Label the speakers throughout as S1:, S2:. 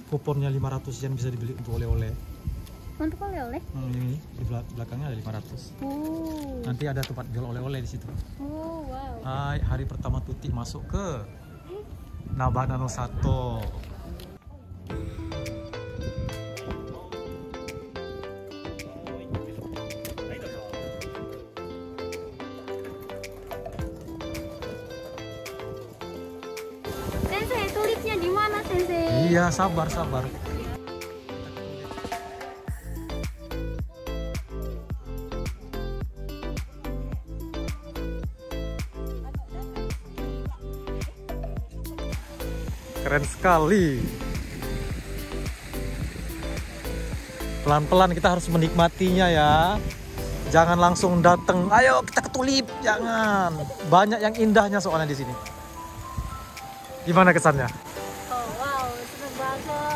S1: kuponnya 500 yen bisa dibeli untuk oleh-oleh.
S2: Untuk oleh-oleh?
S1: Ini di belakangnya ada 500.
S2: Oh.
S1: Nanti ada tempat jual oleh-oleh di situ.
S2: Oh, wow.
S1: Hai, hari pertama Tuti masuk ke Nabana no Sato.
S2: Sensei, tulipnya di mana, Sensei?
S1: Iya, sabar, sabar. Keren sekali. Pelan-pelan kita harus menikmatinya ya. Jangan langsung datang, ayo kita ke tulip. Jangan. Banyak yang indahnya soalnya di sini. Gimana kesannya?
S2: Oh, wow, seneng banget.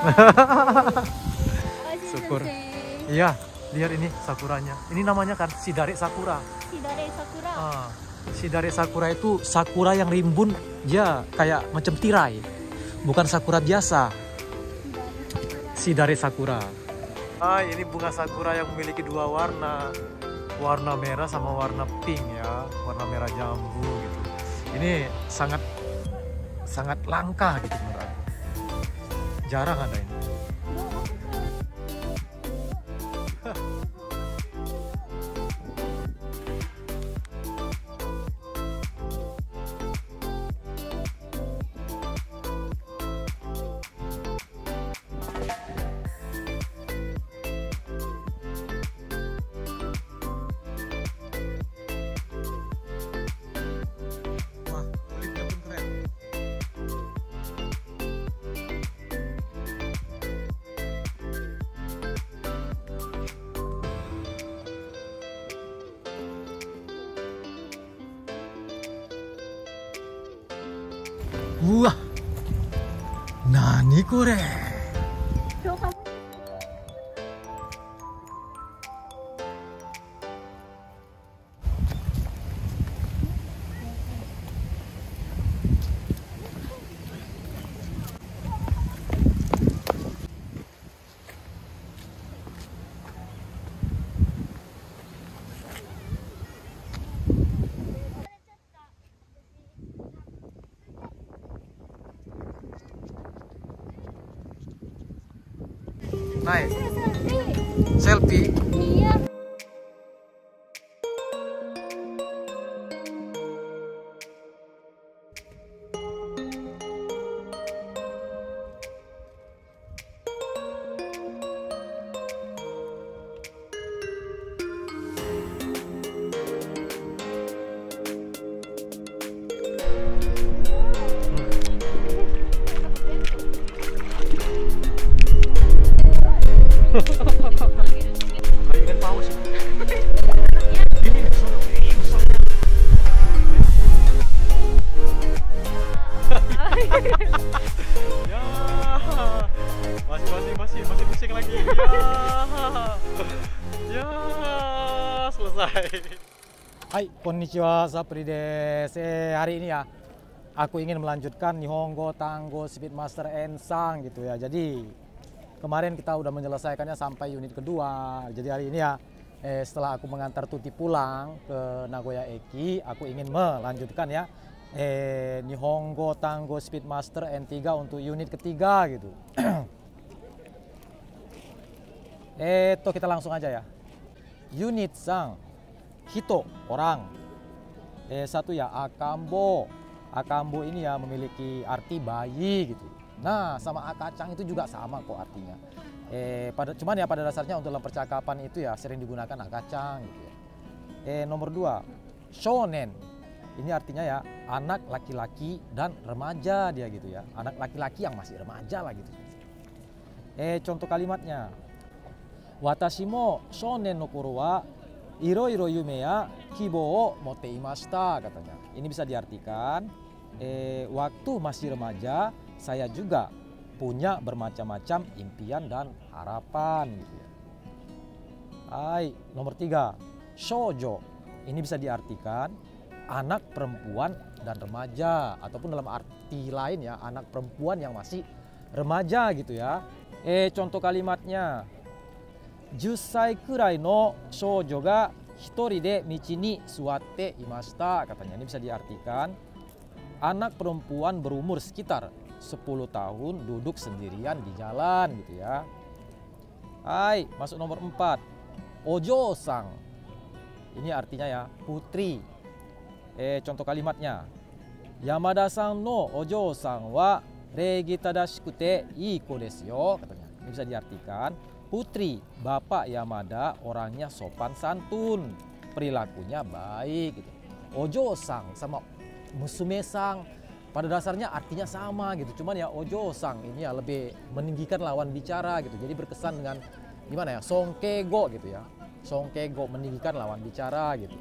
S1: Syukur. Iya, lihat ini sakuranya. Ini namanya kan Shidare Sakura.
S2: Shidare Sakura.
S1: Shidare Sakura itu sakura yang rimbun, ya kayak macam tirai. Bukan sakura biasa. Shidare Sakura. Ini bunga sakura yang memiliki dua warna. Warna merah sama warna pink ya. Warna merah jambu gitu. Ini sangat langka gitu menurut aku. Jarang ada ini. Wah, tulipnya pun keren. Wah, nani kore? Naik selfie.
S2: Iya.
S1: Kayak ikan paus. Ya, masih pusing lagi. Ya, selesai. Hai, konnichiwa, Sapri desu. Hari ini ya, aku ingin melanjutkan Nihongo Tango Speedmaster Ensang gitu ya. Jadi kemarin kita udah menyelesaikannya sampai unit kedua. Jadi hari ini ya, setelah aku mengantar Tuti pulang ke Nagoya Eki, aku ingin melanjutkan ya Nihongo Tango Speedmaster N3 untuk unit ketiga gitu. Kita langsung aja ya. Unit sang, hito, orang. Satu ya, akambo. Akambo ini ya memiliki arti bayi gitu. Nah, sama akacang itu juga sama kok artinya. Cuman ya pada dasarnya untuk dalam percakapan itu ya sering digunakan akacang gitu ya. Nomor 2, shonen. Ini artinya ya anak laki-laki dan remaja dia gitu ya. Anak laki-laki yang masih remaja lah gitu. Contoh kalimatnya. Watashi mo shonen no koro wa iro-iro yume ya kibo o motte imashita katanya. Ini bisa diartikan waktu masih remaja saya juga punya bermacam-macam impian dan harapan gitu ya. Hai, nomor 3, shoujo. Ini bisa diartikan anak perempuan dan remaja ataupun dalam arti lain ya anak perempuan yang masih remaja gitu ya. Contoh kalimatnya. 10歳くらいの少女が一人で道に座っていました katanya. Ini bisa diartikan anak perempuan berumur sekitar 10 tahun duduk sendirian di jalan gitu ya. Hai, masuk nomor 4. Ojo-sang. Ini artinya ya putri. Contoh kalimatnya. Yamada-san no ojo-san wa reigi tadashikute ii ko desu yo, katanya. Ini bisa diartikan putri Bapak Yamada orangnya sopan santun, perilakunya baik gitu. Ojo-sang sama musume-sang pada dasarnya artinya sama gitu. Cuman ya ojo-sang ini ya lebih meninggikan lawan bicara gitu. Jadi berkesan dengan gimana ya? Songkego gitu ya. Songkego meninggikan lawan bicara gitu.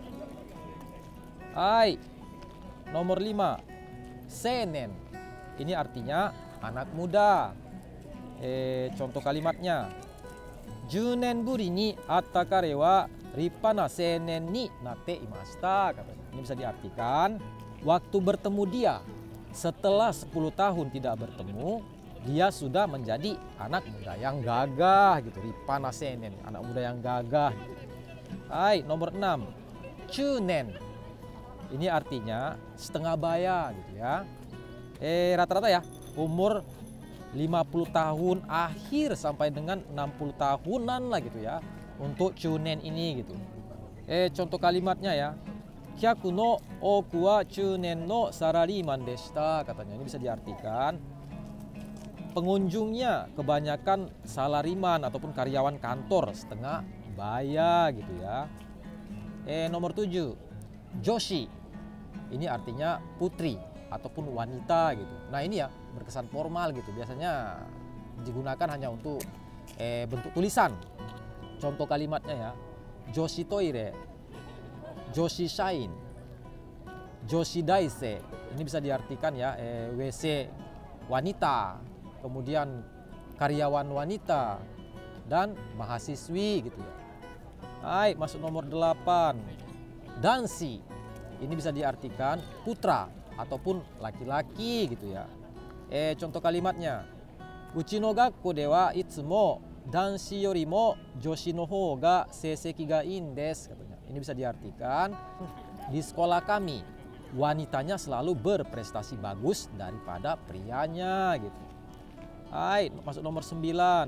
S1: Hai. Nomor 5. Seinen. Ini artinya anak muda. Contoh kalimatnya. 10年ぶりに会った彼は立派な青年になっていました katanya. Ini bisa diartikan waktu bertemu dia setelah 10 tahun tidak bertemu, dia sudah menjadi anak muda yang gagah gitu. Rippana seinen, anak muda yang gagah. Hai, nomor 6. Chunen. Ini artinya setengah baya gitu ya. Rata-rata ya umur 50 tahun akhir sampai dengan 60 tahunan lah gitu ya untuk chunen ini gitu. Contoh kalimatnya ya. Hyaku no oku wa chunen no sarariman deshita, katanya. Ini bisa diartikan pengunjungnya kebanyakan salariman ataupun karyawan kantor setengah baya gitu ya. Nomor 7. Joshi. Ini artinya putri ataupun wanita gitu. Nah ini ya berkesan formal gitu. Biasanya digunakan hanya untuk bentuk tulisan. Contoh kalimatnya ya. Joshi toire, Joshi shain, Joshi daise. Ini bisa diartikan ya WC wanita, kemudian karyawan wanita dan mahasiswi gitu ya. Hai, masuk nomor 8. Dansi. Ini bisa diartikan putra ataupun laki-laki gitu ya. Contoh kalimatnya. Uchi no gakko de wa itsumo danshi yorimo joshi no hou ga seiseki ga ii desu, katanya. Ini bisa diartikan di sekolah kami wanitanya selalu berprestasi bagus daripada prianya gitu. Hai, masuk nomor 9.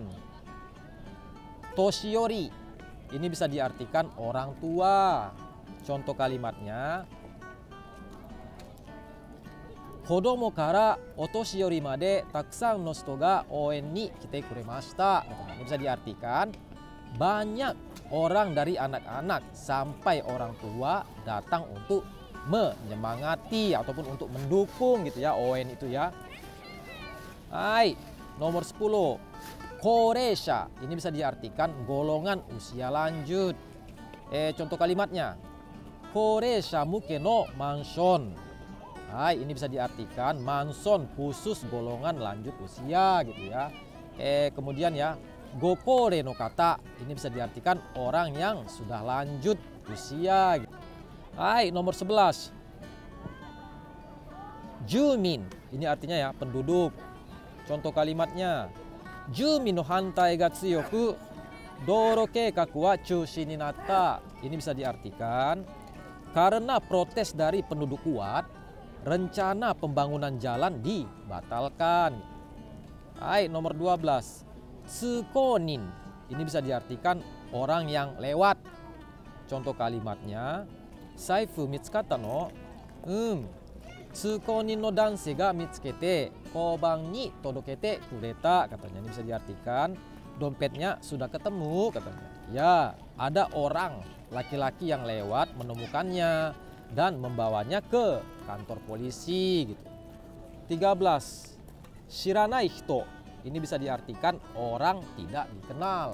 S1: Toshiyori. Ini bisa diartikan orang tua. Contoh kalimatnya. Kodomo kara otoshiyori made takusan no hito ga ouen ni kite kuremashita. Ini bisa diartikan banyak orang dari anak-anak sampai orang tua datang untuk menyemangati ataupun untuk mendukung gitu ya, ouen itu ya. Hai, nomor 10. Koreisha. Ini bisa diartikan golongan usia lanjut. Contoh kalimatnya. Koreisha muke no mansion. Hai, ini bisa diartikan mansion khusus golongan lanjut usia gitu ya. Kemudian ya, gokore no kata. Ini bisa diartikan orang yang sudah lanjut usia. Hai, nomor 11. Jumin. Ini artinya ya penduduk. Contoh kalimatnya. Jumin no hantai ga tsuyoku douro keikaku wa chushi ni natta. Ini bisa diartikan karena protes dari penduduk kuat, rencana pembangunan jalan dibatalkan. Hai, nomor 12. Tsukonin. Ini bisa diartikan orang yang lewat. Contoh kalimatnya. Saifu mitsukata no. Tsukonin no danse ga mitsukete koban ni todokete kureta, katanya. Ini bisa diartikan dompetnya sudah ketemu, katanya. Ya, ada orang laki-laki yang lewat menemukannya dan membawanya ke kantor polisi gitu. 13. Shiranai hito. Ini bisa diartikan orang tidak dikenal.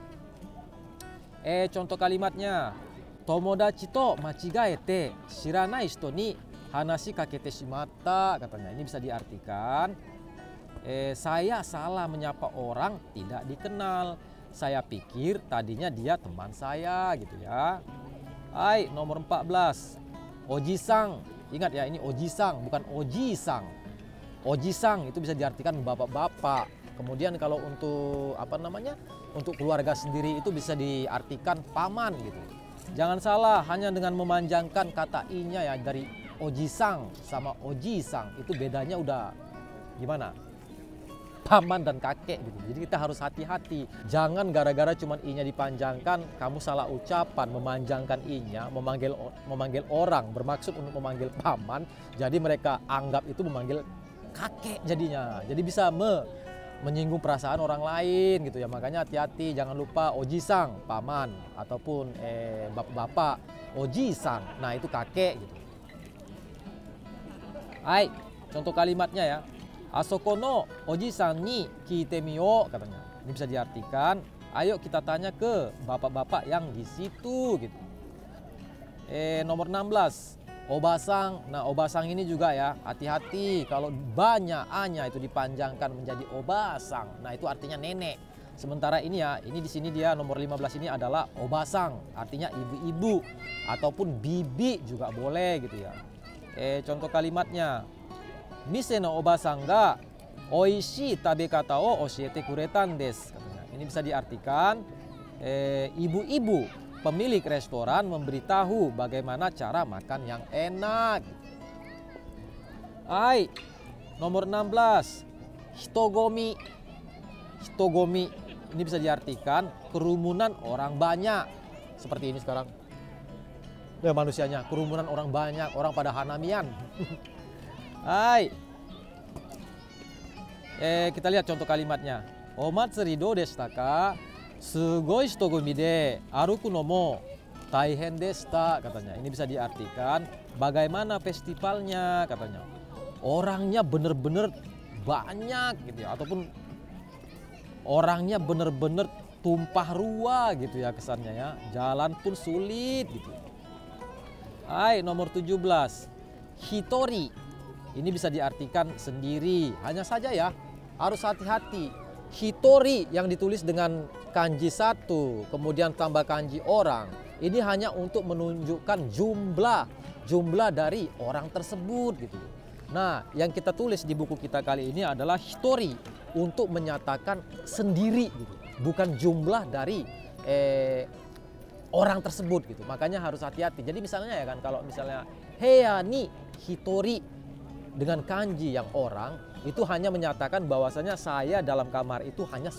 S1: Contoh kalimatnya. Tomodachi to machigaete shiranai hito ni hanashi kakete shimatta, katanya. Ini bisa diartikan saya salah menyapa orang tidak dikenal. Saya pikir tadinya dia teman saya gitu ya. Hai, nomor 14. Oji-sang. Ingat ya, ini oji-sang bukan oji-sang. Oji-sang itu bisa diartikan bapak-bapak. Kemudian kalau untuk apa namanya, untuk keluarga sendiri itu bisa diartikan paman gitu. Jangan salah, hanya dengan memanjangkan kata i-nya ya, dari ojisang sama ojisang itu bedanya udah gimana? Paman dan kakek gitu. Jadi kita harus hati-hati. Jangan gara-gara cuman i-nya dipanjangkan, kamu salah ucapan, memanjangkan i-nya, memanggil orang bermaksud untuk memanggil paman, jadi mereka anggap itu memanggil kakek jadinya. Jadi bisa menyinggung perasaan orang lain gitu ya. Makanya hati-hati, jangan lupa ojisang paman ataupun bapak-bapak ojisang. Nah, itu kakek gitu. Hai, contoh kalimatnya ya. Asoko no ojisang ni kite miyo katanya. Ini bisa diartikan, ayo kita tanya ke bapak-bapak yang di situ gitu. Nomor 16. Obasang. Nah, obasang ini juga ya, hati-hati kalau banyak a-nya itu dipanjangkan menjadi obasang. Nah, itu artinya nenek. Sementara ini ya, ini di sini dia nomor 15 ini adalah obasang, artinya ibu-ibu ataupun bibi juga boleh gitu ya. Contoh kalimatnya. Mise no obasang ga oishii tabekata o oshiete kuretan desu. Ini bisa diartikan ibu-ibu pemilik restoran memberitahu bagaimana cara makan yang enak. Hai, nomor 16. Hitogomi. Hitogomi ini bisa diartikan kerumunan orang banyak. Seperti ini sekarang. Ya, manusianya, kerumunan orang banyak, orang pada hanamian. Hai. Kita lihat contoh kalimatnya. Omatsuri dou deshita ka? Sugoi hitogumi de aruku no mo taihen deshita katanya. Ini bisa diartikan bagaimana festivalnya katanya. Orangnya bener-bener banyak gitu ya, ataupun orangnya bener-bener tumpah ruah gitu ya kesannya ya. Jalan pun sulit gitu. Hai, nomor 17. Hitori. Ini bisa diartikan sendiri. Hanya saja ya, harus hati-hati. Hitori yang ditulis dengan kanji 1, kemudian tambah kanji orang. Ini hanya untuk menunjukkan jumlah dari orang tersebut gitu. Nah, yang kita tulis di buku kita kali ini adalah hitori, untuk menyatakan sendiri gitu. Bukan jumlah dari orang tersebut gitu. Makanya harus hati-hati. Jadi misalnya ya kan, kalau misalnya heya ni hitori dengan kanji yang orang, itu hanya menyatakan bahwasanya saya dalam kamar itu hanya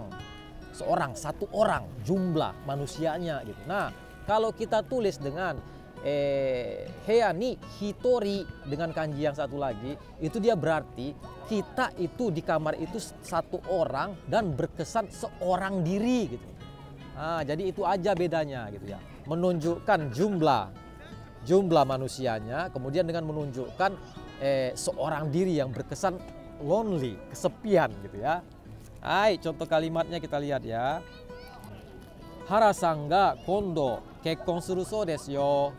S1: satu orang jumlah manusianya gitu. Nah, kalau kita tulis dengan heya ni hitori dengan kanji yang satu lagi, itu dia berarti kita itu di kamar itu satu orang dan berkesan seorang diri gitu. Nah, jadi itu aja bedanya gitu ya. Menunjukkan jumlah manusianya, kemudian dengan menunjukkan seorang diri yang berkesan lonely, kesepian gitu ya. Hai, contoh kalimatnya kita lihat ya. Hara-san ga kondo kekkon suru sou desu yo.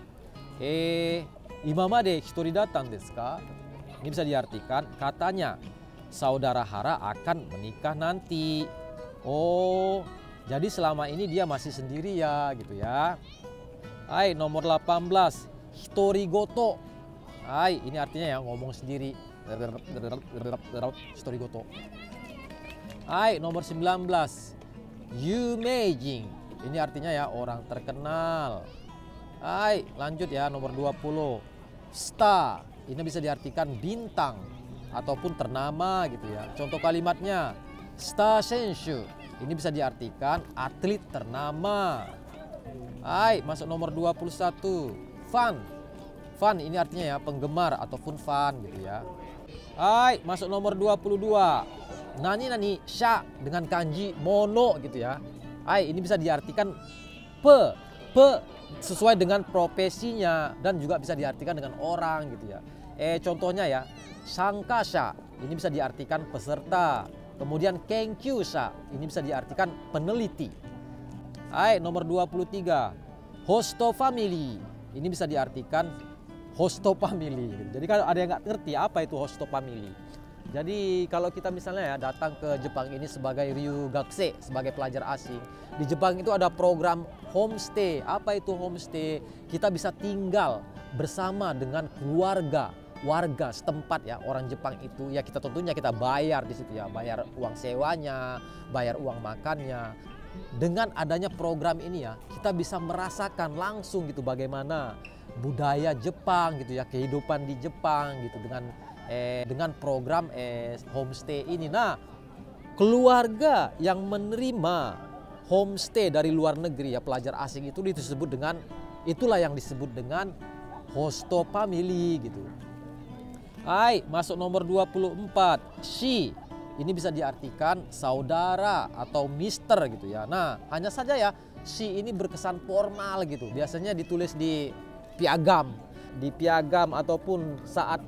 S1: Imamade hitori datang desu ka? Ini bisa diartikan katanya saudara Hara akan menikah nanti. Oh, jadi selama ini dia masih sendiri ya gitu ya. Hai, nomor 18. Hitori goto. Hai, ini artinya ya ngomong sendiri. Hitori goto. Hai, nomor 19. Yumeijin. Ini artinya ya orang terkenal. Hai, lanjut ya nomor 20. Star. Ini bisa diartikan bintang ataupun ternama gitu ya. Contoh kalimatnya. Star senshu. Ini bisa diartikan atlet ternama. Hai, masuk nomor 21. Fan. Fan ini artinya ya penggemar ataupun fan gitu ya. Hai, masuk nomor 22. Nani sha dengan kanji mono gitu ya. Hai, ini bisa diartikan sesuai dengan profesinya dan juga bisa diartikan dengan orang gitu ya. Contohnya ya, sankasha ini bisa diartikan peserta. Kemudian kenkyusha ini bisa diartikan peneliti. Hai, nomor 23. Hosto family. Ini bisa diartikan hosto family. Jadi kalau ada yang nggak ngerti apa itu hosto family. Jadi kalau kita misalnya ya datang ke Jepang ini sebagai ryugakse, sebagai pelajar asing. Di Jepang itu ada program homestay. Apa itu homestay? Kita bisa tinggal bersama dengan keluarga warga setempat ya, orang Jepang itu ya, kita tentunya kita bayar di situ ya, bayar uang sewanya, bayar uang makannya. Dengan adanya program ini ya, kita bisa merasakan langsung gitu bagaimana budaya Jepang gitu ya, kehidupan di Jepang gitu dengan program homestay ini. Nah, keluarga yang menerima homestay dari luar negeri ya, pelajar asing itu disebut dengan, itulah yang disebut dengan hosto family gitu. Hai, masuk nomor 24. Shi, ini bisa diartikan saudara atau mister gitu ya. Nah, hanya saja ya, shi ini berkesan formal gitu. Biasanya ditulis di piagam. Di piagam ataupun saat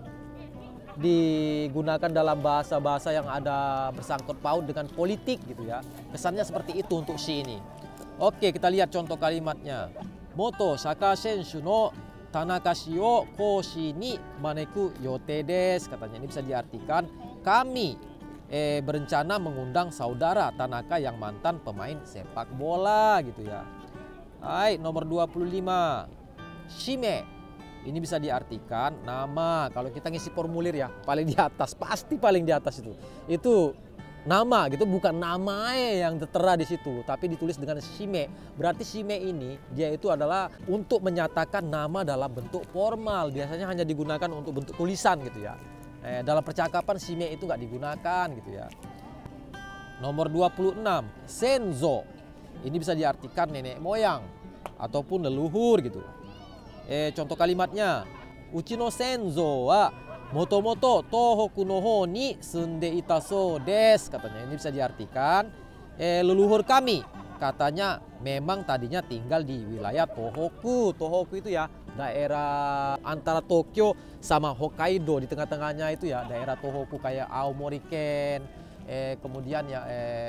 S1: digunakan dalam bahasa-bahasa yang ada bersangkut paut dengan politik gitu ya. Kesannya seperti itu untuk shi ini. Oke, kita lihat contoh kalimatnya. Moto saka senshu no Tanaka shi o koshi ni maneku yote desu. Katanya ini bisa diartikan kami berencana mengundang saudara Tanaka yang mantan pemain sepak bola gitu ya. Hai, nomor 25. Shime. Ini bisa diartikan nama. Kalau kita ngisi formulir ya, paling di atas, pasti paling di atas itu. Itu nama gitu, bukan nama yang tertera di situ, tapi ditulis dengan shime. Berarti shime ini dia itu adalah untuk menyatakan nama dalam bentuk formal. Biasanya hanya digunakan untuk bentuk tulisan gitu ya. Dalam percakapan shime itu nggak digunakan gitu ya. Nomor 26, senzo. Ini bisa diartikan nenek moyang ataupun leluhur gitu. Contoh kalimatnya, uchi no senzo wa moto-moto Tohoku no ho ni sunde ita so desu. Katanya ini bisa diartikan leluhur kami katanya memang tadinya tinggal di wilayah Tohoku. Tohoku itu ya daerah antara Tokyo sama Hokkaido, di tengah-tengahnya itu ya daerah Tohoku kayak Aomori Ken, kemudian ya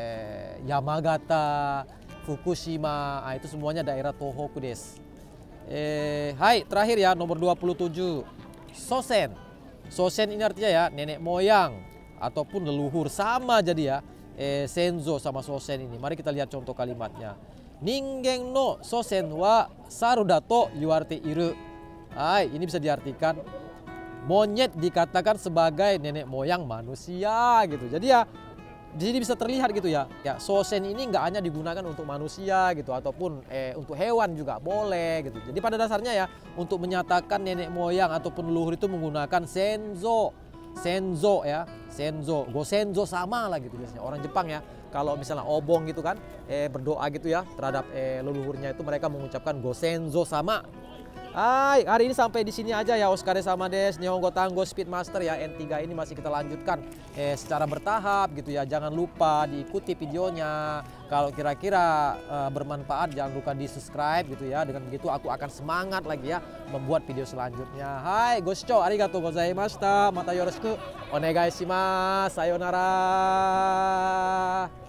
S1: Yamagata, Fukushima, itu semuanya daerah Tohoku desu. Hai, terakhir ya nomor 27. Sosen. Sosen ini artinya ya nenek moyang ataupun leluhur, sama jadi ya. Senzo sama sosen ini. Mari kita lihat contoh kalimatnya. Ningen no sosen wa saru da to yuwarete iru. Hai, ini bisa diartikan monyet dikatakan sebagai nenek moyang manusia gitu. Jadi ya di sini bisa terlihat gitu ya. Ya, sosen ini nggak hanya digunakan untuk manusia gitu ataupun untuk hewan juga boleh gitu. Jadi pada dasarnya ya untuk menyatakan nenek moyang ataupun leluhur itu menggunakan senzo. Senzo ya, senzo, go senzo sama lah gitu biasanya. Orang Jepang ya, kalau misalnya obong gitu kan, berdoa gitu ya terhadap leluhurnya itu mereka mengucapkan go senzo sama. Hai, hari ini sampai di sini aja ya. Oskare sama des, Nihongo Tango Speedmaster ya, N3 ini masih kita lanjutkan secara bertahap gitu ya. Jangan lupa diikuti videonya. Kalau kira-kira bermanfaat jangan lupa di subscribe gitu ya. Dengan begitu aku akan semangat lagi ya membuat video selanjutnya. Hai, goshicou arigatou gozaimashita. Mata yoroshiku onegai shimasu. Sayonara.